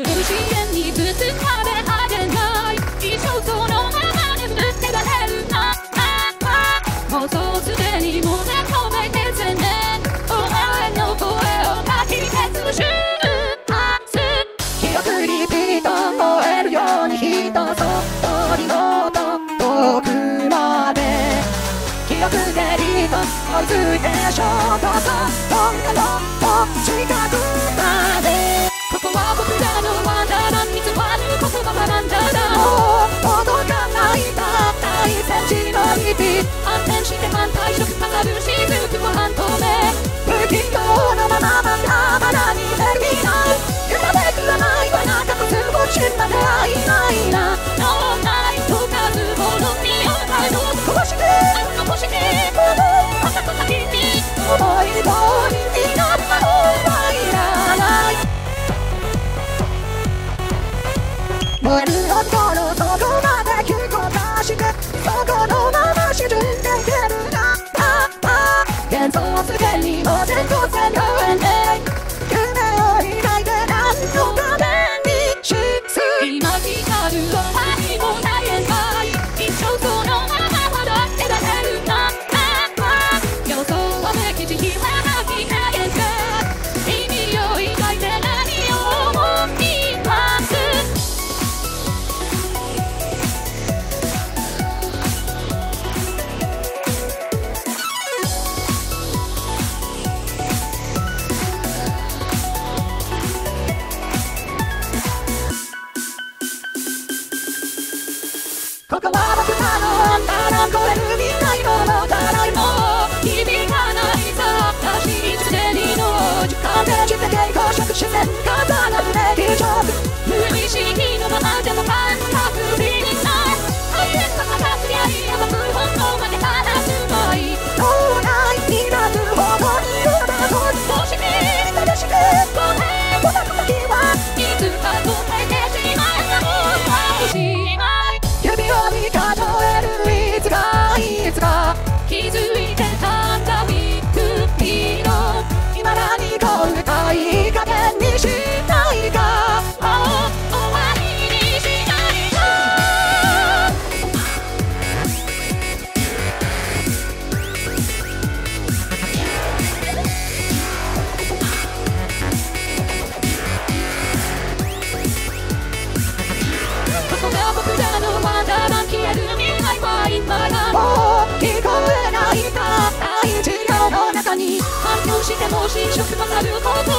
視線にぶつかれはげない一生そのままでぶってられるなもうそうすでにもう止めてせねお前の声をかき消す瞬発記憶リピート燃えるように人そっとりの遠くまで記憶デリート追いついてショートそどんなもっと近くまでここは僕らのワンダーラン偽わぬ言葉はなんだらもう届かないたった1センチの指反転して反対色かかる雫は半透明不器用のまままだにエネルギーない揺らめくらないわなかくつぼちまで会いないな脳内とかずほどにお前の壊して残してこの朝と先に思い通りになったのはいらない燃える男のそこまで急降下してそこのまま沈んでいけるな幻想すでにも全国線公園で夢を抱いて何のためにシス今光る愛もない限界一生そのまま踊ってられるな予想はめきちひはなきな限界意味を抱いて何を思いますここは僕らのアンダーラン超える未来のもたらいも響かないさ私すでにの時間で地で公職視線重なる歴史無意識のままでも感覚にない大変な形でありやばく本当まで話すまい脳内になるほどにうまくそして正しくごめんこの時はいつか止めてしまうかもしれない指を見数えるいつか気づいてたんだビッグヒーロー今だにこう歌い加減にしたいか終わりにしたいかここが僕らのワンダーラン消える未来は今だもう聞こえないたった1秒の中に反響しても侵食となること